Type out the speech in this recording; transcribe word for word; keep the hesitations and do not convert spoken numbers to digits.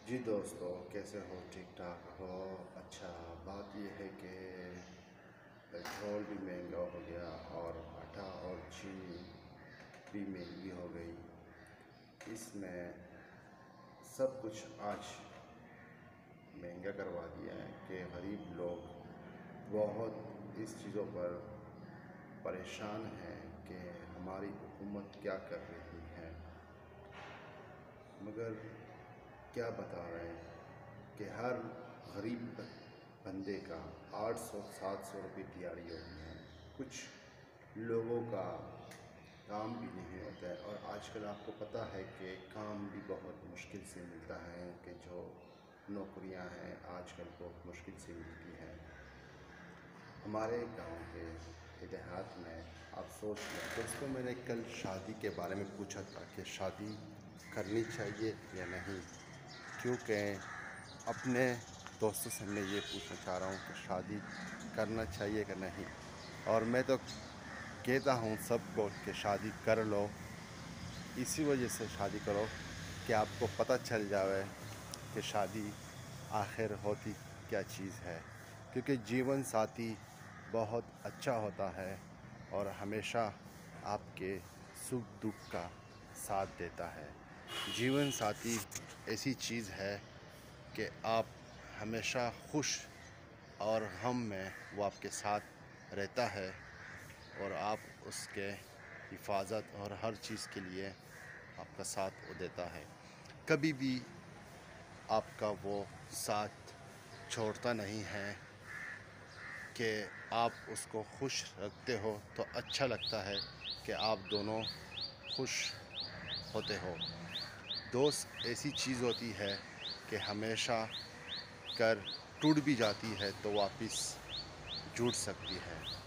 जी दोस्तों, कैसे हो? ठीक ठाक हो? अच्छा, बात यह है कि पेट्रोल भी महंगा हो गया और आटा और चीनी भी महंगी हो गई। इसमें सब कुछ आज महंगा करवा दिया है कि गरीब लोग बहुत इस चीज़ों पर परेशान हैं कि हमारी हुकूमत क्या कर रही है। मगर क्या बता रहे हैं कि हर गरीब बंदे का आठ सौ सात सौ रुपये दिहाड़ी होती है। कुछ लोगों का काम भी नहीं होता है और आजकल आपको पता है कि काम भी बहुत मुश्किल से मिलता है, कि जो नौकरियां हैं आजकल बहुत मुश्किल से मिलती हैं। हमारे गांव के देहात में आप सोच लें दोस्तों, मैंने कल शादी के बारे में पूछा था कि शादी करनी चाहिए या नहीं, क्योंकि अपने दोस्तों से मैं ये पूछना चाह रहा हूँ कि शादी करना चाहिए कि नहीं। और मैं तो कहता हूँ सबको कि शादी कर लो। इसी वजह से शादी करो कि आपको पता चल जाए कि शादी आखिर होती क्या चीज़ है, क्योंकि जीवन साथी बहुत अच्छा होता है और हमेशा आपके सुख दुख का साथ देता है। जीवन साथी ऐसी चीज़ है कि आप हमेशा खुश और गम में वो आपके साथ रहता है और आप उसके हिफाजत और हर चीज़ के लिए आपका साथ वो देता है। कभी भी आपका वो साथ छोड़ता नहीं है कि आप उसको खुश रखते हो, तो अच्छा लगता है कि आप दोनों खुश होते हो। दोस्त ऐसी चीज़ होती है कि हमेशा कर टूट भी जाती है तो वापस जुड़ सकती है।